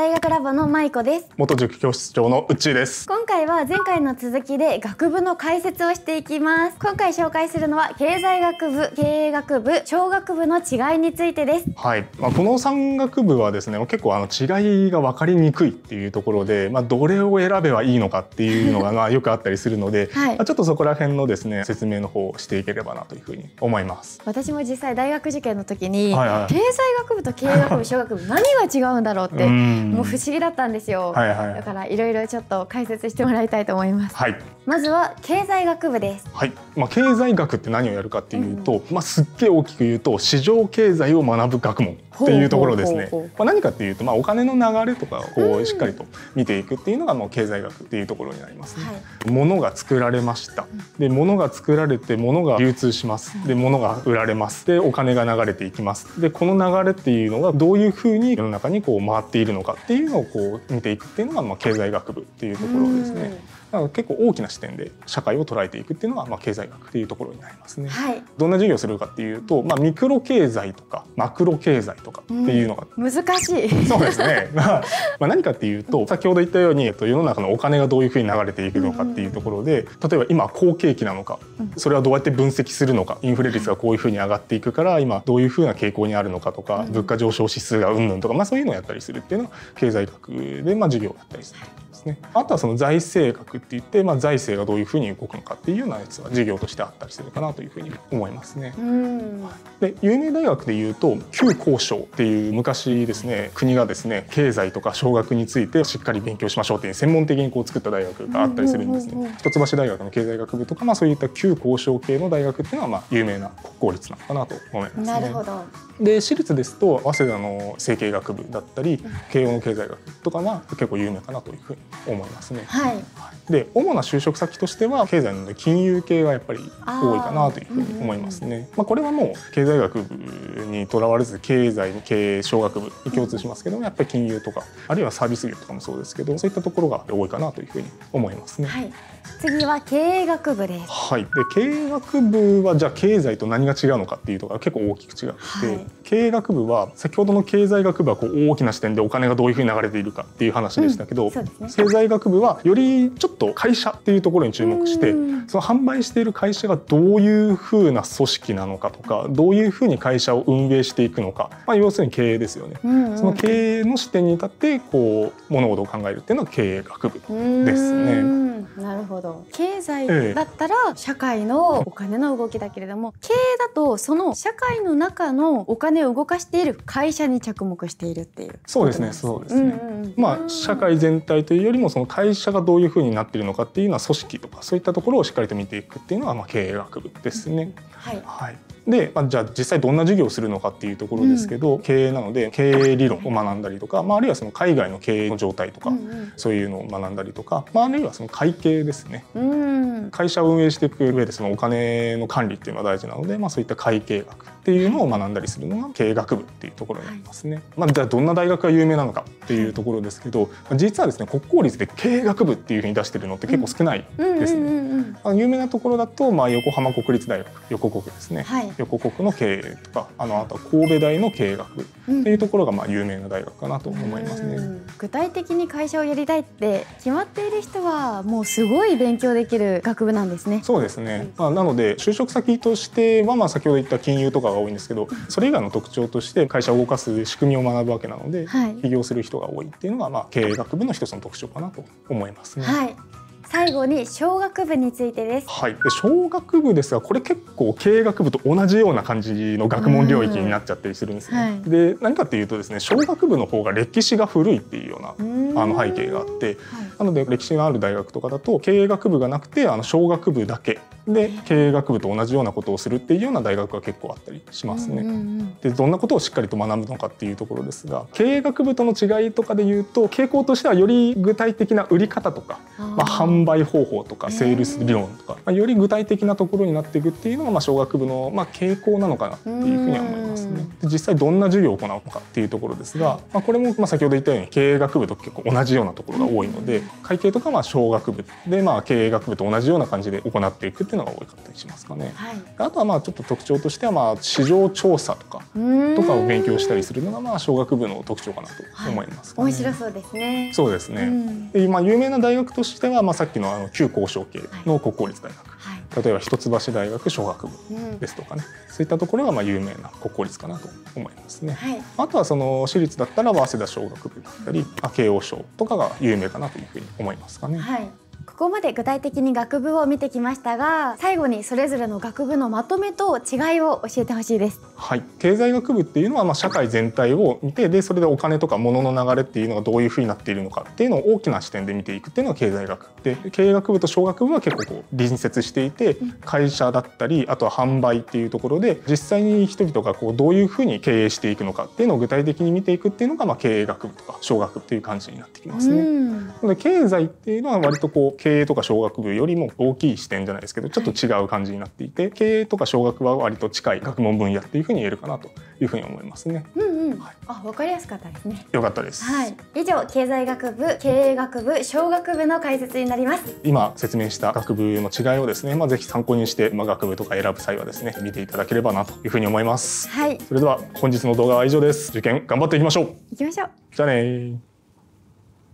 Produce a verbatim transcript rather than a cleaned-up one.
大学ラボのまいこです。 元塾教室長のうっちーです。 今回は前回の続きで学部の解説をしていきます。今回紹介するのは経済学部、経営学部、商学部の違いについてです。 はい、まあ、このさん学部はですね、結構あの違いが分かりにくいっていうところで、まあ、どれを選べばいいのかっていうのがまあよくあったりするので、はい、まあちょっとそこら辺のですね説明の方をしていければなというふうに思います。 私も実際大学受験の時に、はいはい、経済学部と経営学部、商学部何が違うんだろうってもう不思議だったんですよ。はいはい、だからいろいろちょっと解説してもらいたいと思います。はい、まずは経済学部です。 はい、まあ、経済学って何をやるかっていうと、うん、まあ、すっげえ大きく言うと市場経済を学ぶ学問っていうところですね。まあ、何かっていうと、まあ、お金の流れとかをこうしっかりと見ていくっていうのがもう経済学っていうところになりますね。はい、物が作られました。で、物が作られて物が流通します。で、物が売られます。で、お金が流れていきます。で、この流れっていうのがどういうふうに世の中にこう回っているのかっていうのをこう見ていくっていうのがまあ経済学部っていうところですね。だから結構大きな視点で社会を捉えていくっていうのがまあ経済学っていうところになりますね。はい、どんな授業をするかっていうと、まあ、ミクロ経済とかマクロ経済とかっていうのが、 うん、難しい。 そうですね。まあ、まあ何かっていうと先ほど言ったように世の中のお金がどういうふうに流れていくのかっていうところで、例えば今好景気なのか、それはどうやって分析するのか、インフレ率がこういうふうに上がっていくから今どういうふうな傾向にあるのかとか、物価上昇指数がうんぬんとか、まあ、そういうのをやったりするっていうのが経済学でまあ授業をやったりする。あとはその財政学って言って、まあ、財政がどういうふうに動くのかっていうようなやつは授業としてあったりするかなというふうに思いますね。で、有名大学でいうと旧高商っていう昔ですね国がですね経済とか商学についてしっかり勉強しましょうっていう専門的にこう作った大学があったりするんですね。一橋大学の経済学部とか、まあ、そういった旧高商系の大学っていうのはまあ有名な国公立なのかなと思いますね。 なるほど。 で、私立ですと早稲田の政経学部だったり慶応の経済学とかは結構有名かなというふうに思いますね。はい、で、主な就職先としては経済なので金融系がやっぱり多いかなというふうに思いますね。まあ、これはもう経済学部にとらわれず経済経営商学部に共通しますけども、やっぱり金融とかあるいはサービス業とかもそうですけど、そういったところが多いかなというふうに思いますね。はい、 次は経営学部です。 はい、で経営学部はじゃあ経済と何が違うのかっていうところが結構大きく違って、はい、経営学部は先ほどの経済学部はこう大きな視点でお金がどういうふうに流れているかっていう話でしたけど、うん、そうですね、経済学部はよりちょっと会社っていうところに注目して、その販売している会社がどういうふうな組織なのかとか、どういうふうに会社を運営していくのか、まあ、要するに経営ですよね。うんうん、その経営の視点に立ってこう物事を考えるっていうのが経営学部ですね。 なるほど。経済だったら社会のお金の動きだけれども、経営だとその社会の中のお金を動かしている会社に着目しているっていう。 そうですね、そうですね。まあ社会全体というよりもその会社がどういうふうになっているのかっていうのは組織とかそういったところをしっかりと見ていくっていうのはまあ経営学部ですね。はい、はい、で、まあ、じゃあ実際どんな授業をするのかっていうところですけど、うん、経営なので経営理論を学んだりとか、まあ、あるいはその海外の経営の状態とか、うんうん、そういうのを学んだりとか、まあ、あるいはその会計ですね。うん、会社を運営していく上でそのお金の管理っていうのは大事なので、まあ、そういった会計学っていうのを学んだりするのが経営学部っていうところになりますね。はい、まあ、じゃあどんな大学が有名なのかっていうところですけど、実はですね国公立で経営学部っていうふうに出してるのって結構少ないですね。有名なところだと、まあ、横浜国立大学横国ですね。はい、横国の経営とか、あのあとは神戸大の経営学部っていうところがまあ有名な大学かなと思いますね。うん、 具体的に会社をやりたいって決まっている人はもうすごい勉強できる学部なんですね。 そうですね。まあ、なので就職先としてはまあ先ほど言った金融とかが多いんですけど、それ以外の特徴として会社を動かす仕組みを学ぶわけなので、はい、起業する人が多いっていうのがまあ経営学部の一つの特徴かなと思いますね。はい、 最後に商学部についてです。 はい、で商学部ですが、これ結構経営学部と同じような感じの学問領域になっちゃったりするんですね。はい、で何かっていうとですね、商学部の方が歴史が古いっていうようなあの背景があって、はい、なので歴史がある大学とかだと経営学部がなくてあの商学部だけで経営学部と同じようなことをするっていうような大学が結構あったりしますね。でどんなことをしっかりと学ぶのかっていうところですが、経営学部との違いとかでいうと傾向としてはより具体的な売り方とか、まあ、販売方法とかセールス理論とか、まあ、より具体的なところになっていくっていうのがまあ商学部のまあ傾向なのかなっていうふうには思いますね。で実際どんな授業を行うのかっていうところですが、まあ、これもまあ先ほど言ったように経営学部と結構同じようなところが多いので、会計とかまあ商学部でまあ経営学部と同じような感じで行っていくっっていうのが多かったりしますかね。はい、あとはまあちょっと特徴としてはまあ市場調査とかとかを勉強したりするのがまあ商学部の特徴かなと思いますかね。 はい、面白そうですね。 そうですね。うん、でまあ有名な大学としてはまあさっきのあの旧工商系の国公立大学、はい、例えば一橋大学商学部ですとかね、うん、そういったところがまあ有名な国公立かなと思いますね。はい、あとはその私立だったら早稲田商学部だったり慶応商とかが有名かなというふうに思いますかね。はい、 ここまで具体的に学部を見てきましたが、最後にそれぞれの学部のまとめと違いを教えてほしいです。 はい、経済学部っていうのはまあ社会全体を見て、でそれでお金とか物の流れっていうのがどういうふうになっているのかっていうのを大きな視点で見ていくっていうのが経済学で、経営学部と商学部は結構こう隣接していて、会社だったりあとは販売っていうところで実際に人々がこうどういうふうに経営していくのかっていうのを具体的に見ていくっていうのがまあ経営学部とか商学部っていう感じになってきますね。なので経済っていうのは割とこう経営とか商学部よりも大きい視点じゃないですけど、ちょっと違う感じになっていて、経営とか商学は割と近い学問分野っていうふうに言えるかなというふうに思いますね。 うんうん、はい、あ、わかりやすかったですね。 よかったです。 はい、以上経済学部、経営学部、商学部の解説になります。 今説明した学部の違いをですね、まあぜひ参考にして、まあ、学部とか選ぶ際はですね見ていただければなというふうに思います。はい、それでは本日の動画は以上です。受験頑張っていきましょう。 いきましょう。 じゃあねー。